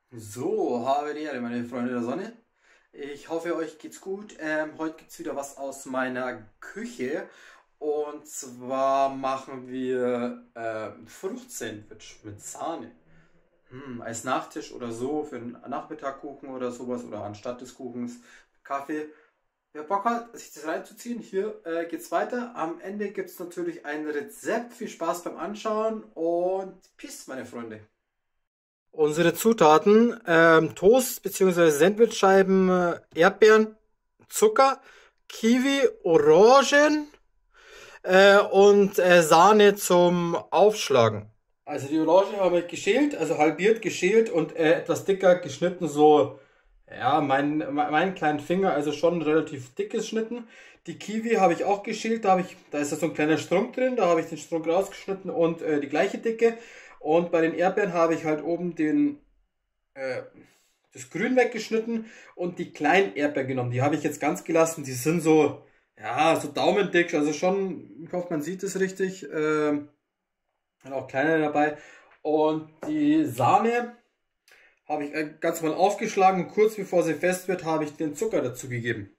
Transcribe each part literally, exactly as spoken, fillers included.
So, habe die Ehre, meine Freunde der Sonne. Ich hoffe, euch geht's gut. Ähm, heute gibt's wieder was aus meiner Küche. Und zwar machen wir ähm, Fruchtsandwich mit Sahne. Hm, als Nachtisch oder so, für einen Nachmittagkuchen oder sowas oder anstatt des Kuchens Kaffee. Wer Bock hat, sich das reinzuziehen, hier äh, geht's weiter. Am Ende gibt's natürlich ein Rezept. Viel Spaß beim Anschauen und Peace, meine Freunde. Unsere Zutaten, ähm, Toast bzw. Sandwichscheiben, äh, Erdbeeren, Zucker, Kiwi, Orangen äh, und äh, Sahne zum Aufschlagen. Also die Orange habe ich geschält, also halbiert geschält und äh, etwas dicker geschnitten, so, ja, mein, mein kleinen Finger, also schon relativ dick geschnitten. Die Kiwi habe ich auch geschält, da habe ich, da ist ja so ein kleiner Strunk drin, da habe ich den Strunk rausgeschnitten und äh, die gleiche Dicke. Und bei den Erdbeeren habe ich halt oben den, äh, das Grün weggeschnitten und die kleinen Erdbeeren genommen. Die habe ich jetzt ganz gelassen, die sind so, ja, so daumendick, also schon, ich hoffe, man sieht es richtig. Ähm, und auch kleine dabei. Und die Sahne habe ich äh, ganz mal aufgeschlagen und kurz bevor sie fest wird, habe ich den Zucker dazu gegeben.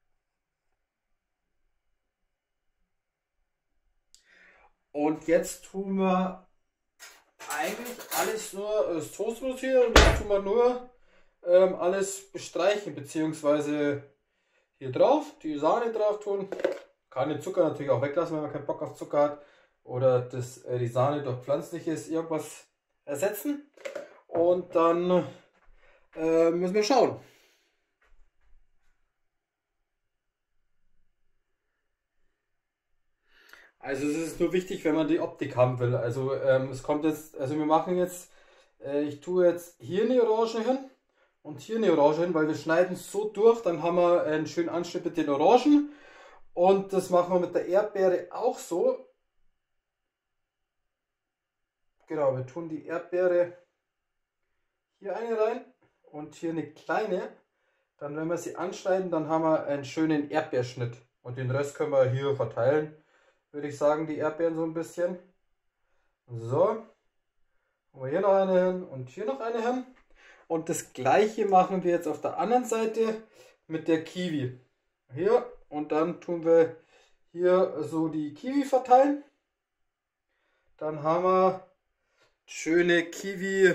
Und jetzt tun wir eigentlich alles nur, das Toastbrot hier und jetzt tun wir nur ähm, alles bestreichen, beziehungsweise hier drauf, die Sahne drauf tun. Kann den Zucker natürlich auch weglassen, wenn man keinen Bock auf Zucker hat. Oder das, äh, die Sahne durch pflanzliches irgendwas ersetzen. Und dann äh, müssen wir schauen. Also es ist nur wichtig, wenn man die Optik haben will. Also ähm, es kommt jetzt, also wir machen jetzt, äh, ich tue jetzt hier eine Orange hin und hier eine Orange hin, weil wir schneiden es so durch, dann haben wir einen schönen Anschnitt mit den Orangen. Und das machen wir mit der Erdbeere auch so. Genau, wir tun die Erdbeere hier eine rein und hier eine kleine. Dann, wenn wir sie anschneiden, dann haben wir einen schönen Erdbeerschnitt. Und den Rest können wir hier verteilen, würde ich sagen, die Erdbeeren so ein bisschen. So, haben wir hier noch eine hin und hier noch eine hin. Und das gleiche machen wir jetzt auf der anderen Seite mit der Kiwi. Hier, und dann tun wir hier so die Kiwi verteilen. Dann haben wir schöne Kiwi.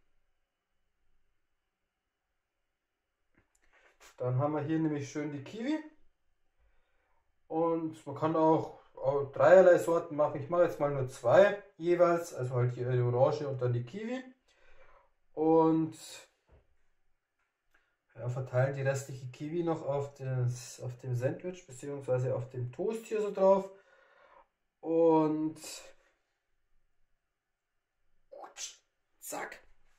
Dann haben wir hier nämlich schön die Kiwi. Und man kann auch, auch dreierlei Sorten machen. Ich mache jetzt mal nur zwei jeweils. Also halt hier die Orange und dann die Kiwi. Und ja, verteilen die restliche Kiwi noch auf, das, auf dem Sandwich bzw. auf dem Toast hier so drauf. Und zack.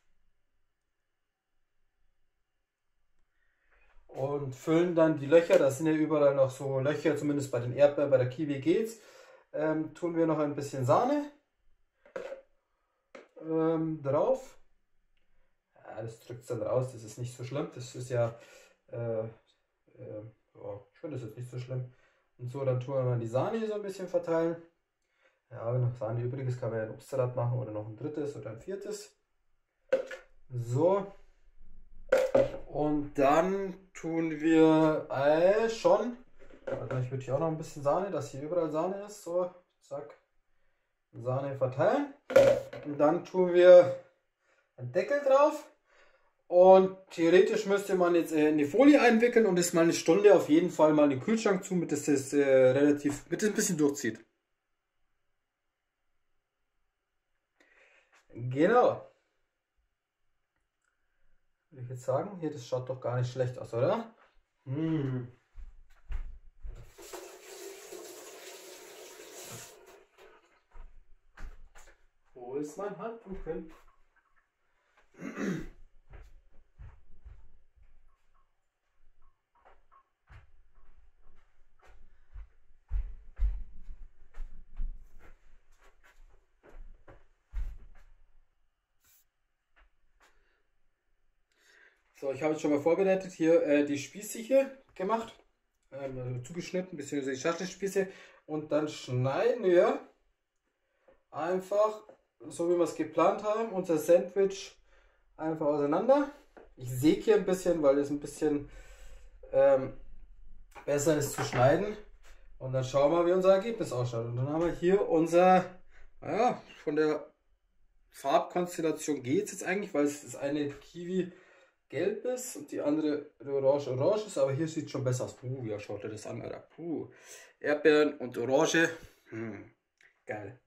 Und füllen dann die Löcher, da sind ja überall noch so Löcher, zumindest bei den Erdbeeren, bei der Kiwi geht's. Ähm, tun wir noch ein bisschen Sahne ähm, drauf. Ja, das drückt es dann raus, das ist nicht so schlimm. Das ist ja, äh, äh, oh, ich finde das jetzt nicht so schlimm. Und so, dann tun wir mal die Sahne hier so ein bisschen verteilen. Ja, wenn noch Sahne übrig ist, kann man ja ein Obstsalat machen oder noch ein drittes oder ein viertes. So. Und dann tun wir äh, schon, warte, ich würde hier auch noch ein bisschen Sahne, dass hier überall Sahne ist. So, zack. Sahne verteilen. Und dann tun wir einen Deckel drauf. Und theoretisch müsste man jetzt äh, eine Folie einwickeln und es mal eine Stunde auf jeden Fall mal in den Kühlschrank tun, damit es das äh, relativ, mit ein bisschen durchzieht. Genau. Würde ich jetzt sagen, hier, das schaut doch gar nicht schlecht aus, oder? Hm. Wo ist mein Handtuch hin? So, ich habe jetzt schon mal vorbereitet hier äh, die Spieße hier gemacht, ähm, also zugeschnitten, beziehungsweise die Schachtelspieße. Und dann schneiden wir einfach, so wie wir es geplant haben, unser Sandwich einfach auseinander. Ich säge hier ein bisschen, weil es ein bisschen ähm, besser ist zu schneiden. Und dann schauen wir mal, wie unser Ergebnis ausschaut. Und dann haben wir hier unser, naja, von der Farbkonstellation geht es jetzt eigentlich, weil es das eine Kiwi gelb ist und die andere orange orange ist. Aber hier sieht es schon besser aus. Puh, wie schaut er das an, Alter? Puh. Erdbeeren und Orange. Hm, geil.